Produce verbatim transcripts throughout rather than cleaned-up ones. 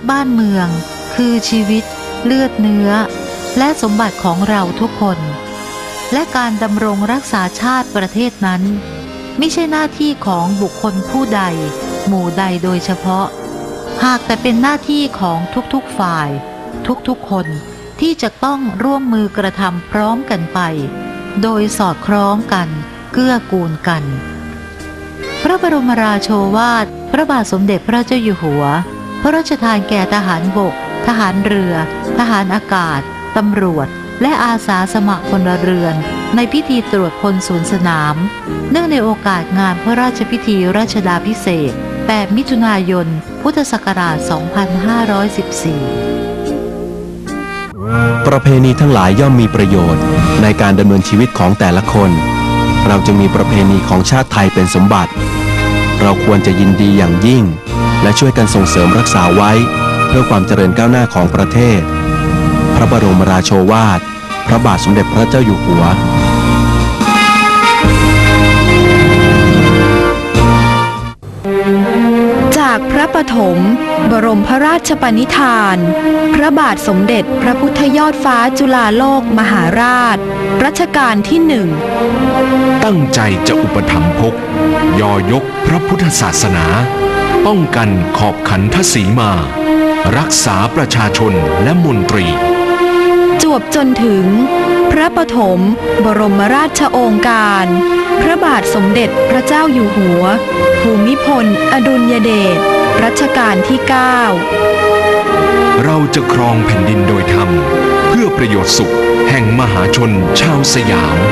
บ้านเมืองคือชีวิตเลือดเนื้อและสมบัติของเราทุกคนและการดำรงรักษาชาติประเทศนั้นไม่ใช่หน้าที่ของบุคคลผู้ใดหมู่ใดโดยเฉพาะหากแต่เป็นหน้าที่ของทุกๆฝ่ายทุกๆคนที่จะต้องร่วมมือกระทำพร้อมกันไปโดยสอดคล้องกันเกื้อกูลกันพระบรมราโชวาทพระบาทสมเด็จพระเจ้าอยู่หัวพระราชทานแก่ทหารบกทหารเรือทหารอากาศตำรวจและอาสาสมัครพลเรือนในพิธีตรวจพลศูนย์สนามเนื่องในโอกาสงานพระราชพิธีรัชดาภิเษกแปดมิถุนายนพุทธศักราช สองพันห้าร้อยสิบสี่ประเพณีทั้งหลายย่อมมีประโยชน์ในการดำเนินชีวิตของแต่ละคนเราจึงมีประเพณีของชาติไทยเป็นสมบัติเราควรจะยินดีอย่างยิ่งและช่วยกันส่งเสริมรักษาไว้เพื่อความเจริญก้าวหน้าของประเทศพระบรมราโชวาทพระบาทสมเด็จพระเจ้าอยู่หัวจากพระปฐมบรมพระราชปณิธานพระบาทสมเด็จพระพุทธยอดฟ้าจุฬาโลกมหาราชรัชกาลที่หนึ่งตั้งใจจะอุปถัมภกยอยกพระพุทธศาสนาป้องกันขอบขันทศีมารักษาประชาชนและมนตรีจวบจนถึงพระปฐมบรมราชโองการพระบาทสมเด็จพระเจ้าอยู่หัวภูมิพลอดุลยเดชรัชกาลที่เก้าเราจะครองแผ่นดินโดยธรรมเพื่อประโยชน์สุขแห่งมหาชนชาวสยาม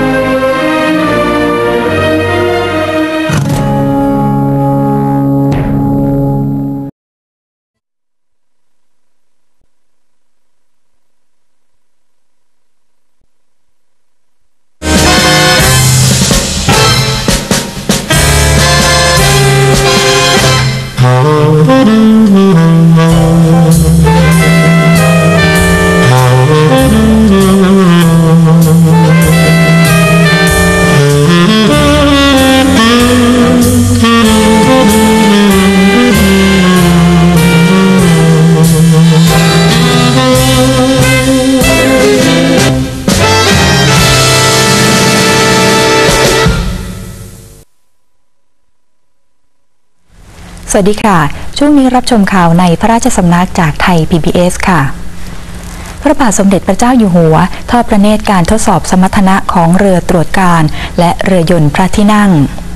สวัสดีค่ะช่วงนี้รับชมข่าวในพระราชสำนักจากไทย พี บี เอส ค่ะพระบาทสมเด็จพระเจ้าอยู่หัวทอดพระเนตรการทดสอบสมรรถนะของเรือตรวจการและเรือยนต์พระที่นั่ง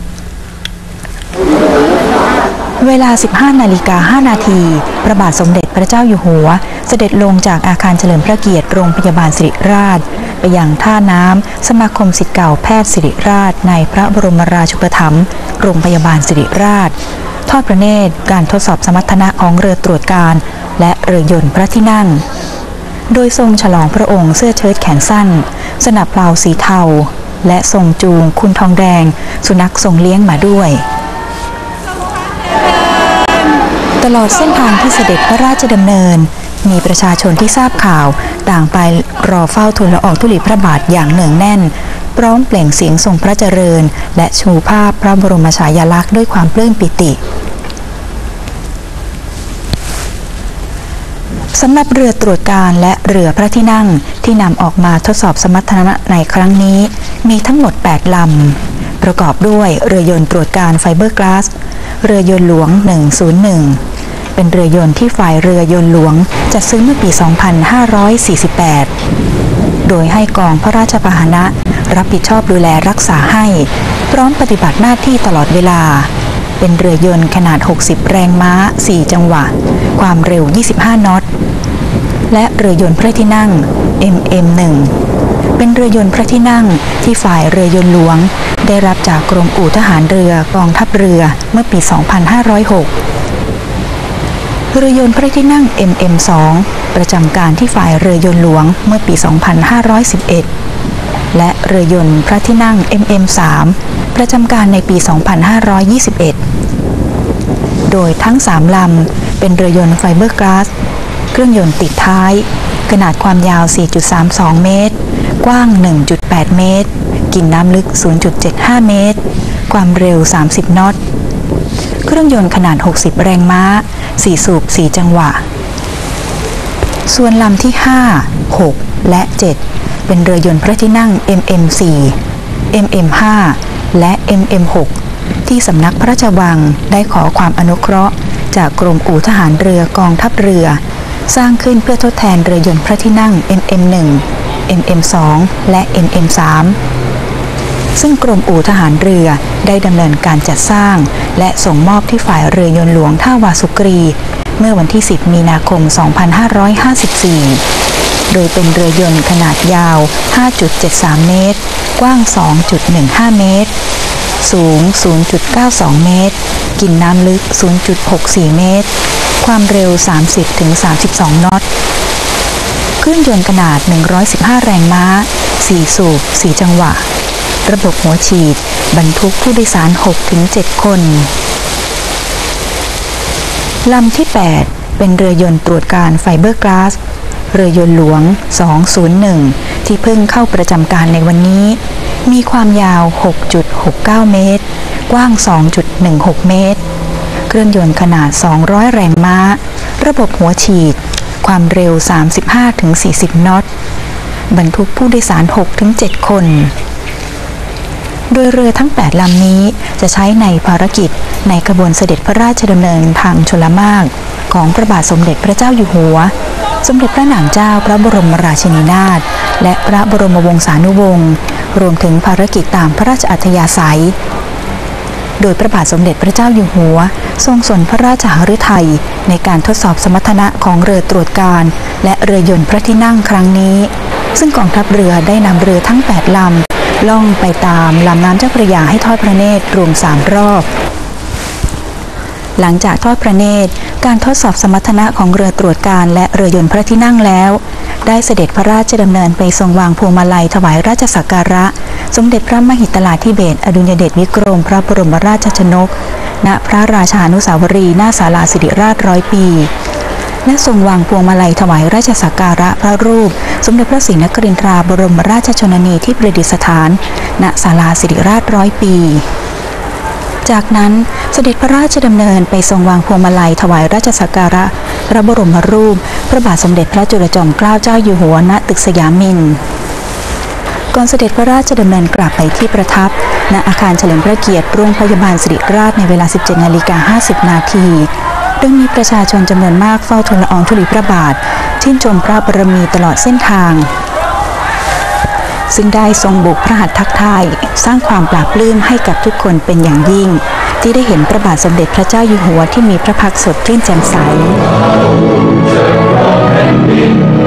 เวลา สิบห้านาฬิกาห้านาทีพระบาทสมเด็จพระเจ้าอยู่หัวเสด็จลงจากอาคารเฉลิมพระเกียรติโรงพยาบาลศิริราชไปยังท่าน้ำสมาคมศิษย์เก่าแพทย์ศิริราชในพระบรมราชูปถัมภ์โรงพยาบาลศิริราชทอดพระเนตรการทดสอบสมรรถนะของเรือตรวจการและเรือยนต์พระที่นั่งโดยทรงฉลองพระองค์เสื้อเชิ้ตแขนสั้นสนับเปลาสีเทาและทรงจูงคุณทองแดงสุนัขทรงเลี้ยงมาด้วยตลอดเส้นทางที่เสด็จพระราชดำเนินมีประชาชนที่ทราบข่าวต่างไปรอเฝ้าทูลละอองธุลีพระบาทอย่างเนืองแน่นพร้อมเปล่งเสียงทรงพระเจริญและชูภาพพระบรมฉายาลักษณ์ด้วยความปลื้มปิติสำหรับเรือตรวจการและเรือพระที่นั่งที่นำออกมาทดสอบสมรรถนะในครั้งนี้มีทั้งหมดแปดลำประกอบด้วยเรือยนต์ตรวจการไฟเบอร์กลาสเรือยนต์หลวงหนึ่งศูนย์หนึ่งเป็นเรือยนต์ที่ฝ่ายเรือยนต์หลวงจัดซื้อเมื่อปี สองพันห้าร้อยสี่สิบแปด โดยให้กองพระราชพาหนะรับผิดชอบดูแลรักษาให้พร้อมปฏิบัติหน้าที่ตลอดเวลาเป็นเรือยนต์ขนาดหกสิบแรงม้าสี่จังหวะความเร็วยี่สิบห้านอตและเรือยนต์พระที่นั่ง เอ็ม เอ็ม หนึ่ง เป็นเรือยนต์พระที่นั่งที่ฝ่ายเรือยนต์หลวงได้รับจากกรมอู่ทหารเรือกองทัพเรือเมื่อปี สองพันห้าร้อยหก เรือยนต์พระที่นั่ง เอ็ม เอ็ม สอง ประจำการที่ฝ่ายเรือยนต์หลวงเมื่อปี สองพันห้าร้อยสิบเอ็ด และเรือยนต์พระที่นั่ง เอ็ม เอ็ม สาม ประจำการในปี สองพันห้าร้อยยี่สิบเอ็ด โดยทั้งสามลำเป็นเรือยนต์ไฟเบอร์กลาสเครื่องยนต์ติดท้ายขนาดความยาว สี่จุดสามสอง เมตรกว้าง หนึ่งจุดแปด เมตรกินน้ำลึก ศูนย์จุดเจ็ดห้า เมตรความเร็ว สามสิบ นอตเครื่องยนต์ขนาดหกสิบแรงม้าสี่สูบสี่จังหวะส่วนลำที่ห้า หกและเจ็ดเป็นเรือยนต์พระที่นั่ง เอ็ม เอ็ม สี่ เอ็ม เอ็ม ห้า และ เอ็ม เอ็ม หก ที่สำนักพระราชวังได้ขอความอนุเคราะห์จากกรมอู่ทหารเรือกองทัพเรือสร้างขึ้นเพื่อทดแทนเรือยนต์พระที่นั่ง เอ็ม เอ็ม หนึ่ง เอ็ม เอ็ม สอง และ เอ็ม เอ็ม สาม ซึ่งกรมอู่ทหารเรือได้ดำเนินการจัดสร้างและส่งมอบที่ฝ่ายเรือยนต์หลวงท่าวาสุกรีเมื่อวันที่สิบมีนาคมสองพันห้าร้อยห้าสิบสี่โดยเป็นเรือยนต์ขนาดยาว ห้าจุดเจ็ดสาม เมตรกว้าง สองจุดหนึ่งห้า เมตรสูง ศูนย์จุดเก้าสอง เมตรกินน้ำลึก ศูนย์จุดหกสี่ เมตรความเร็ว สามสิบถึงสามสิบสอง นอตเครื่องยนต์ขนาดหนึ่งร้อยสิบห้าแรงม้าสี่สูบสี่จังหวะระบบหัวฉีดบรรทุกผู้โดยสาร หกถึงเจ็ด คนลำที่แปดเป็นเรือยนต์ตรวจการไฟเบอร์กลาสเรือยนต์หลวงสองศูนย์หนึ่งที่เพิ่งเข้าประจำการในวันนี้มีความยาว หกจุดหกเก้า เมตรกว้าง สองจุดหนึ่งหก เมตรเครื่องยนต์ขนาดสองร้อยแรงม้าระบบหัวฉีดความเร็ว สามสิบห้าถึงสี่สิบ นอตบรรทุกผู้โดยสาร หกถึงเจ็ด คนโดยเรือทั้งแปดลำนี้จะใช้ในภารกิจในขบวนเสด็จพระราชดำเนินทางชลมารของพระบาทสมเด็จพระเจ้าอยู่หัวสมเด็จพระนางเจ้าพระบรมราชินีนาถและพระบรมวงศานุวงศ์รวมถึงภารกิจตามพระราชอัธยาศัยโดยพระบาทสมเด็จพระเจ้าอยู่หัวทรงสนพระราชหฤทัยในการทดสอบสมรรถนะของเรือตรวจการและเรือยนต์พระที่นั่งครั้งนี้ซึ่งกองทัพเรือได้นำเรือทั้งแปดลำล่องไปตามลำน้ำเจ้าพระยาให้ทอดพระเนตรรวมสามรอบหลังจากทอดพระเนตรการทดสอบสมรรถนะของเรือตรวจการและเรือยนต์พระที่นั่งแล้วได้เสด็จพระราชดำเนินไปทรงวางพวงมาลัยถวายราชสักการะสมเด็จพระมหิดลธิเบศรอดุลยเดชวิกรมพระบรมราชชนกณพระราชานุสาวรีย์หน้าศาลาสิริราชร้อยปีและทรงวางพวงมาลัยถวายราชสักการะพระรูปสมเด็จพระศรีนครินทราบรมราชชนนีที่ประดิษฐานณศาลาสิริราชร้อยปีจากนั้นเสด็จพระราชดำเนินไปทรงวางพวงมาลัยถวายราชสักการะพระบรมรูปพระบาทสมเด็จพระจุลจอมเกล้าเจ้าอยู่หัวณตึกสยามินทร์ก่อนเสด็จพระราชดำเนินกลับไปที่ประทับณอาคารเฉลิมพระเกียรติโรงพยาบาลสิริราชในเวลา สิบเจ็ดนาฬิกาห้าสิบ นาทีโดยมีประชาชนจำนวนมากเฝ้าทูลละอองธุลีพระบาทชื่นชมพระบารมีตลอดเส้นทางซึ่งได้ทรงบุกพระหัตถ์ทักทายสร้างความปลาบปลื้มให้กับทุกคนเป็นอย่างยิ่งที่ได้เห็นพระบาทสมเด็จพระเจ้าอยู่หัวที่มีพระพักตร์สดชื่นแจ่มใส